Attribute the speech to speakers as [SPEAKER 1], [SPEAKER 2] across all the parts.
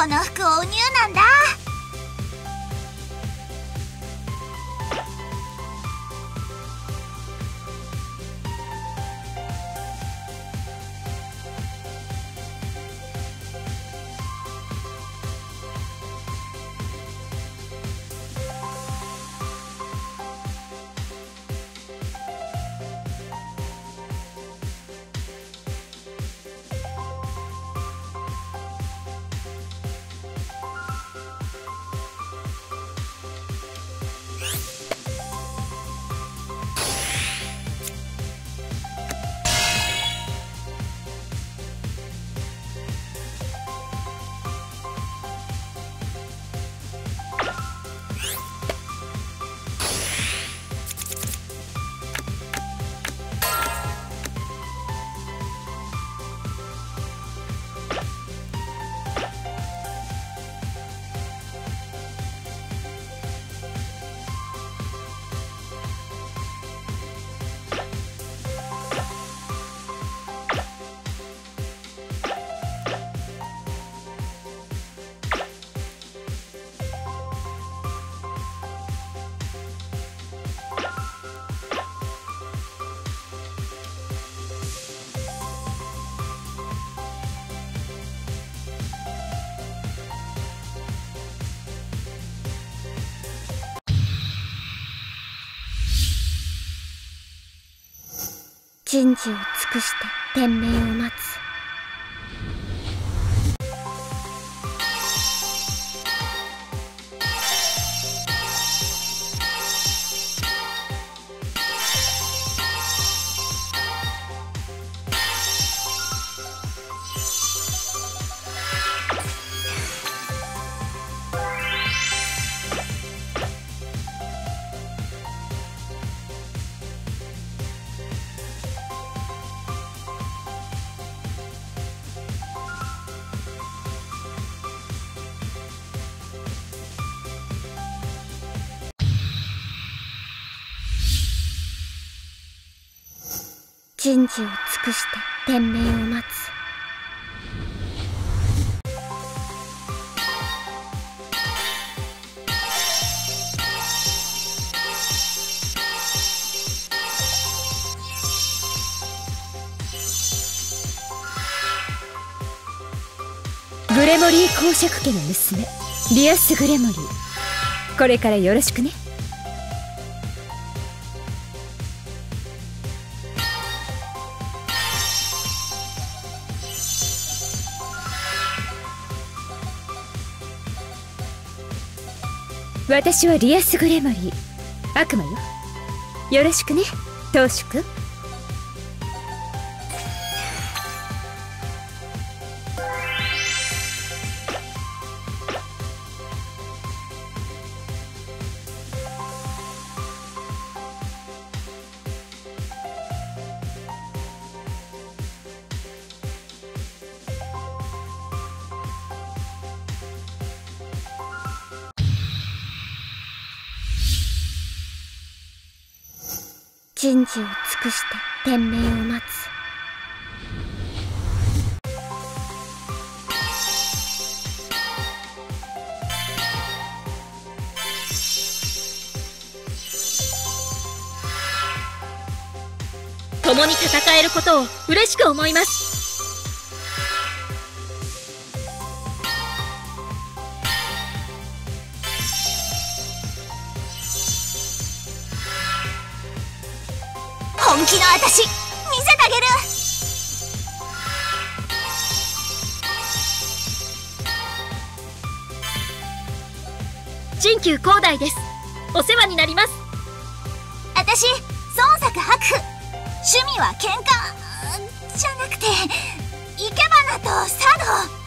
[SPEAKER 1] この服をおニューなんだ。人事を尽くして天命を待つ。人事を尽くして天命を待つ。
[SPEAKER 2] グレモリー公爵家の娘リアス・グレモリー、これからよろしくね。私はリアス・グレモリー、悪魔よ。よろしくね、当主君。
[SPEAKER 1] 人事を尽くして天命を待つ。
[SPEAKER 3] 共に戦えることを嬉しく思います。
[SPEAKER 1] 本気の私見せてあげる。
[SPEAKER 3] 新旧広大です。お世話になります。
[SPEAKER 1] 私孫作白婦。趣味は喧嘩じゃなくて生け花と茶道。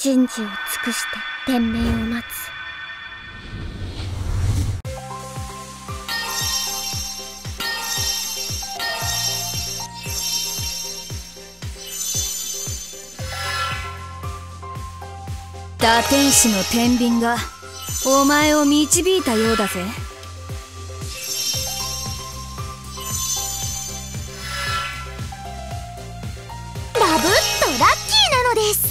[SPEAKER 4] 人事を尽くして天命を待つ。
[SPEAKER 2] 打天使の天秤がお前を導いたようだぜ。
[SPEAKER 1] ラブッとラッキーなのです。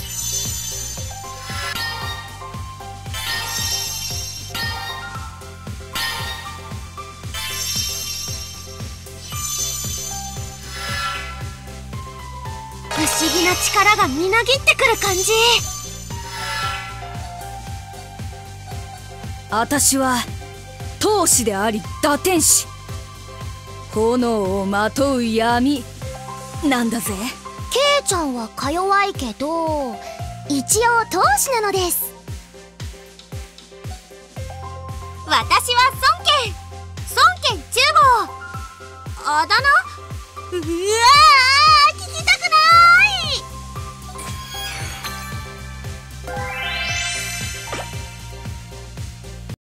[SPEAKER 1] 不思議な力がみなぎってくる感じ。
[SPEAKER 2] 私は闘士であり打天使、炎をまとう闇なんだぜ。
[SPEAKER 1] ケイちゃんはか弱いけど一応闘士なのです。私は孫権中坊。あだ名？うわー